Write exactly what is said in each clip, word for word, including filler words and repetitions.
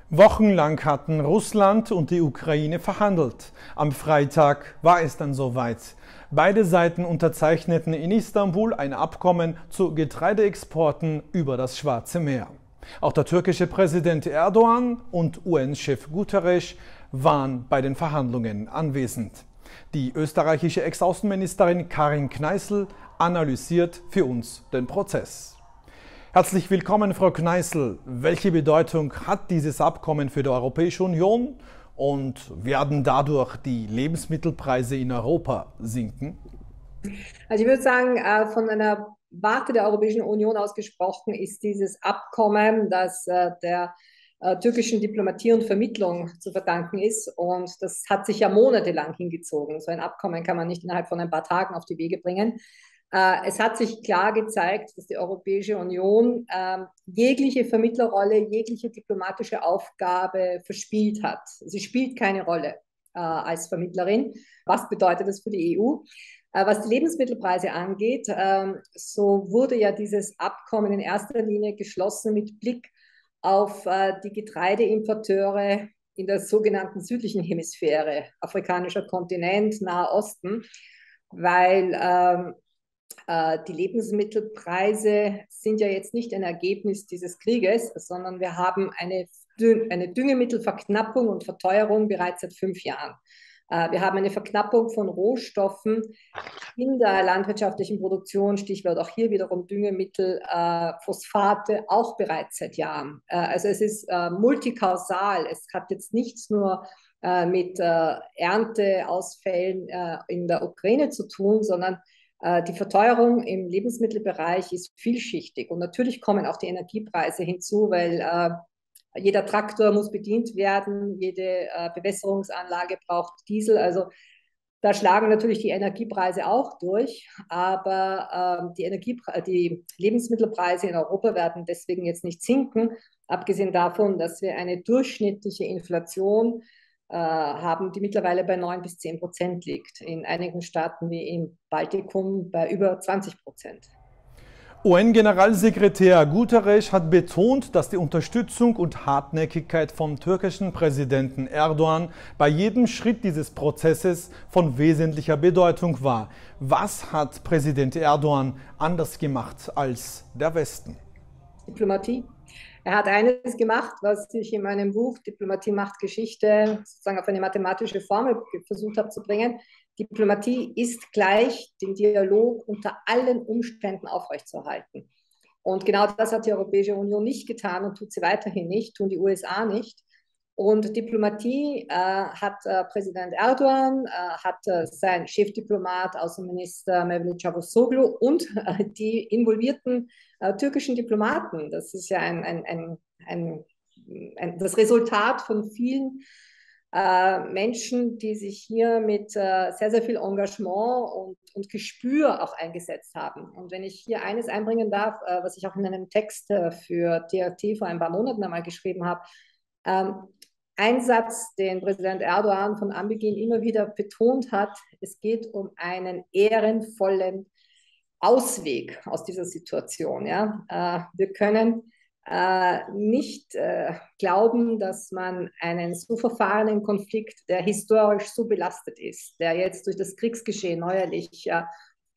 Wochenlang hatten Russland und die Ukraine verhandelt. Am Freitag war es dann soweit. Beide Seiten unterzeichneten in Istanbul ein Abkommen zu Getreideexporten über das Schwarze Meer. Auch der türkische Präsident Erdogan und U N-Chef Guterres waren bei den Verhandlungen anwesend. Die österreichische Ex-Außenministerin Karin Kneißl analysiert für uns den Prozess. Herzlich willkommen, Frau Kneißl. Welche Bedeutung hat dieses Abkommen für die Europäische Union und werden dadurch die Lebensmittelpreise in Europa sinken? Also ich würde sagen, von einer Warte der Europäischen Union aus gesprochen, ist dieses Abkommen, das der türkischen Diplomatie und Vermittlung zu verdanken ist. Und das hat sich ja monatelang hingezogen. So ein Abkommen kann man nicht innerhalb von ein paar Tagen auf die Wege bringen. Es hat sich klar gezeigt, dass die Europäische Union äh, jegliche Vermittlerrolle, jegliche diplomatische Aufgabe verspielt hat. Sie spielt keine Rolle äh, als Vermittlerin. Was bedeutet das für die E U? Äh, was die Lebensmittelpreise angeht, äh, so wurde ja dieses Abkommen in erster Linie geschlossen mit Blick auf äh, die Getreideimporteure in der sogenannten südlichen Hemisphäre, afrikanischer Kontinent, Nahe Osten, weil äh, die Lebensmittelpreise sind ja jetzt nicht ein Ergebnis dieses Krieges, sondern wir haben eine, eine Düngemittelverknappung und Verteuerung bereits seit fünf Jahren. Wir haben eine Verknappung von Rohstoffen in der landwirtschaftlichen Produktion, Stichwort auch hier wiederum Düngemittel, Phosphate, auch bereits seit Jahren. Also es ist multikausal. Es hat jetzt nichts nur mit Ernteausfällen in der Ukraine zu tun, sondern die Verteuerung im Lebensmittelbereich ist vielschichtig und natürlich kommen auch die Energiepreise hinzu, weil äh, jeder Traktor muss bedient werden, jede äh, Bewässerungsanlage braucht Diesel. Also da schlagen natürlich die Energiepreise auch durch, aber äh, die, Energiepre die Lebensmittelpreise in Europa werden deswegen jetzt nicht sinken, abgesehen davon, dass wir eine durchschnittliche Inflation haben, die mittlerweile bei neun bis zehn Prozent liegt. In einigen Staaten wie im Baltikum bei über zwanzig Prozent. U N-Generalsekretär Guterres hat betont, dass die Unterstützung und Hartnäckigkeit vom türkischen Präsidenten Erdogan bei jedem Schritt dieses Prozesses von wesentlicher Bedeutung war. Was hat Präsident Erdogan anders gemacht als der Westen? Diplomatie. Er hat eines gemacht, was ich in meinem Buch Diplomatie macht Geschichte sozusagen auf eine mathematische Formel versucht habe zu bringen. Diplomatie ist gleich, den Dialog unter allen Umständen aufrechtzuerhalten. Und genau das hat die Europäische Union nicht getan und tut sie weiterhin nicht, tun die U S A nicht. Und Diplomatie äh, hat äh, Präsident Erdogan, äh, hat äh, sein Chefdiplomat, Außenminister Mevlut Cavusoglu und äh, die involvierten äh, türkischen Diplomaten. Das ist ja ein, ein, ein, ein, ein, das Resultat von vielen äh, Menschen, die sich hier mit äh, sehr, sehr viel Engagement und, und Gespür auch eingesetzt haben. Und wenn ich hier eines einbringen darf, äh, was ich auch in einem Text äh, für T R T vor ein paar Monaten einmal geschrieben habe, ähm, ein Satz, den Präsident Erdogan von Anbeginn immer wieder betont hat: Es geht um einen ehrenvollen Ausweg aus dieser Situation. Ja? Äh, wir können äh, nicht äh, glauben, dass man einen so verfahrenen Konflikt, der historisch so belastet ist, der jetzt durch das Kriegsgeschehen neuerlich äh,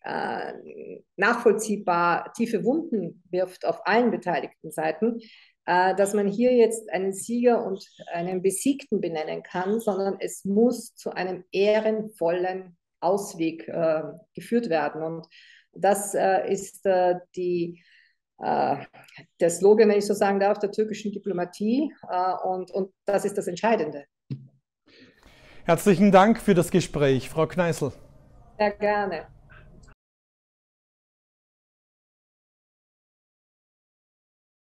äh, nachvollziehbar tiefe Wunden wirft auf allen beteiligten Seiten, dass man hier jetzt einen Sieger und einen Besiegten benennen kann, sondern es muss zu einem ehrenvollen Ausweg äh, geführt werden. Und das äh, ist äh, die, äh, der Slogan, wenn ich so sagen darf, der türkischen Diplomatie. Äh, und, und das ist das Entscheidende. Herzlichen Dank für das Gespräch, Frau Kneißl. Sehr gerne.